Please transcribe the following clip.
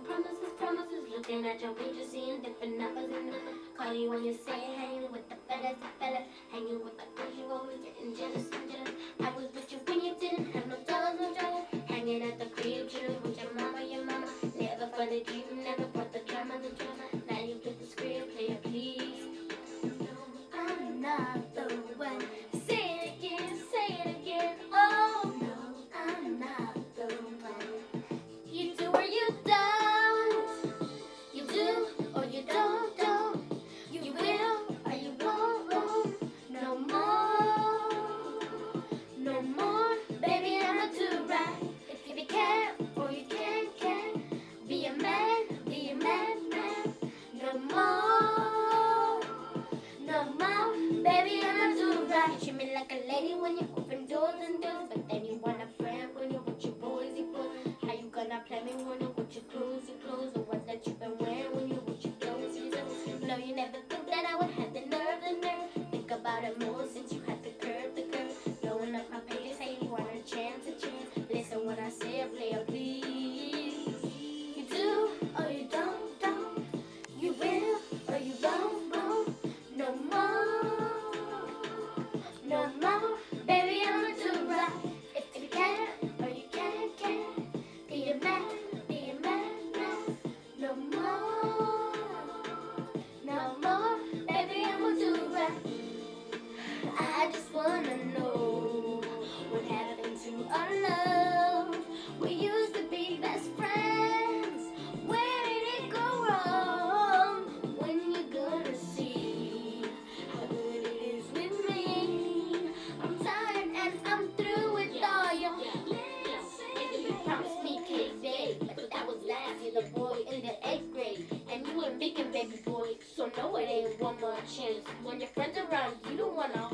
promises, promises. Looking at your picture, seeing different numbers and numbers. Call you when you say hanging with the fellas, hanging with the girls. You always getting jealous and jealous. I was with you when you didn't have no dollars, no dollars. Hanging at the crib, chilling with your mama, your mama. Never for the dream, never brought the drama, the drama. Now you get the script, player, please. I'm not the one. Say it again, say it again. Oh no, I'm not the one. You do or you don't. You do or you don't. You will or you won't. No more, no more. Baby, I'ma do right. If you can or you can. Be a man, man. No more, no more. Baby, I'ma do right. You treat me like a lady when you open doors and doors, but then you want a friend when you're with your boys, How you gonna play me when you're with your clothes, the ones that you've been wearing when you're with your clothes, No, you never think that I would have the nerve. Think about it more since you had the curve. Blowing up my pages, hey, you want a chance. Listen when I say a player, please. You do or you don't. You will or you won't. No more, no more. Baby, I'ma do right. If you can or you can. Be a man, man. No more, no more. Baby, I'ma do right. I just wanna know what happened to our love. We used to be best friends. Where did it go wrong? When you gonna see how good it is with me? I'm tired and I'm through with all your you promised me kids day, but that was last year, the boy in the 8th grade. And you ain't making baby boy, so no, it ain't one more chance. When your friends around, you don't wanna